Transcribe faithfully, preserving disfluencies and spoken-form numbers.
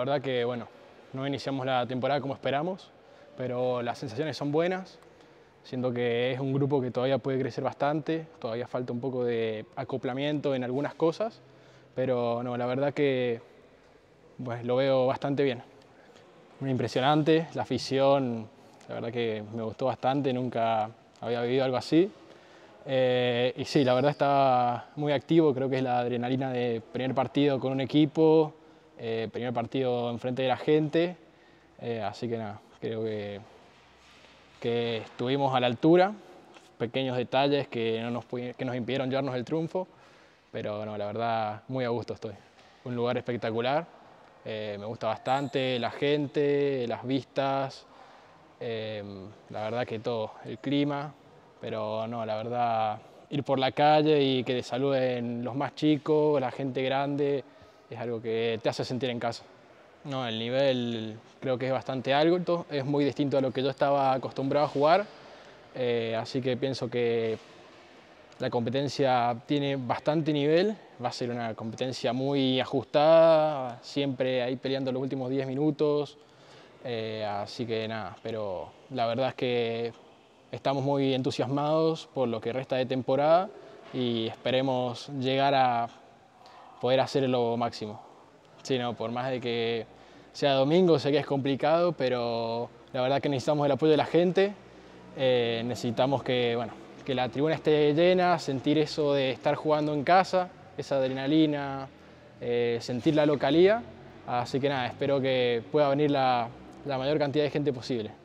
verdad que bueno, no iniciamos la temporada como esperamos, pero las sensaciones son buenas. Siento que es un grupo que todavía puede crecer bastante, todavía falta un poco de acoplamiento en algunas cosas, pero no, la verdad que pues, lo veo bastante bien. Muy impresionante, la afición, la verdad que me gustó bastante, nunca había vivido algo así. Eh, y sí, la verdad está muy activo, creo que es la adrenalina de primer partido con un equipo, eh, primer partido enfrente de la gente, eh, así que nada, creo que, que estuvimos a la altura, pequeños detalles que, no nos, que nos impidieron llevarnos el triunfo, pero no, la verdad muy a gusto estoy. Un lugar espectacular, eh, me gusta bastante la gente, las vistas, eh, la verdad que todo, el clima. Pero no, la verdad, ir por la calle y que te saluden los más chicos, la gente grande, es algo que te hace sentir en casa. No, el nivel creo que es bastante alto, es muy distinto a lo que yo estaba acostumbrado a jugar, eh, así que pienso que la competencia tiene bastante nivel, va a ser una competencia muy ajustada, siempre ahí peleando los últimos diez minutos, eh, así que nada, pero la verdad es que estamos muy entusiasmados por lo que resta de temporada y esperemos llegar a poder hacer lo máximo. Sí, no, por más de que sea domingo, sé que es complicado, pero la verdad que necesitamos el apoyo de la gente, eh, necesitamos que, bueno, que la tribuna esté llena, sentir eso de estar jugando en casa, esa adrenalina, eh, sentir la localía, así que nada, espero que pueda venir la, la mayor cantidad de gente posible.